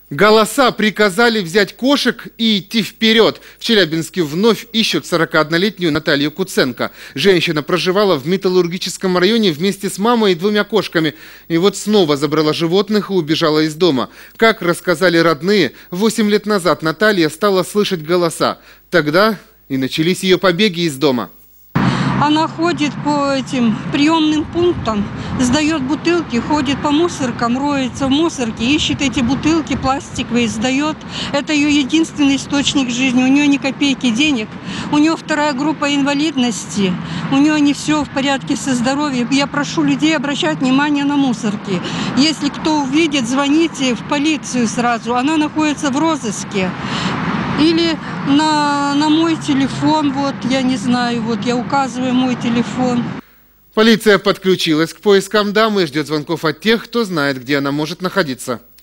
Голоса приказали взять кошек и идти вперед. В Челябинске вновь ищут 41-летнюю Наталью Куценко. Женщина проживала в Металлургическом районе вместе с мамой и 2 кошками. И вот снова забрала животных и убежала из дома. Как рассказали родные, 8 лет назад Наталья стала слышать голоса. Тогда и начались ее побеги из дома. Она ходит по этим приемным пунктам, сдает бутылки, ходит по мусоркам, роется в мусорке, ищет эти бутылки пластиковые, сдает. Это ее единственный источник жизни. У нее ни копейки денег, у нее 2-я группа инвалидности, у нее не все в порядке со здоровьем. Я прошу людей обращать внимание на мусорки. Если кто увидит, звоните в полицию сразу. Она находится в розыске. Или на мой телефон, вот, я не знаю, вот я указываю мой телефон. Полиция подключилась к поискам дамы и ждет звонков от тех, кто знает, где она может находиться.